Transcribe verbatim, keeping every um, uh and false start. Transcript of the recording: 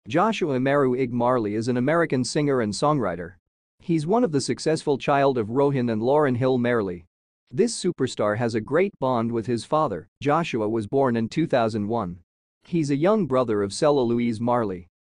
Joshua Maru Ig Marley is an American singer and songwriter. He's one of the successful child of Rohan and Lauren Hill Marley. This superstar has a great bond with his father. Joshua was born in two thousand one. He's a young brother of Sella Louise Marley.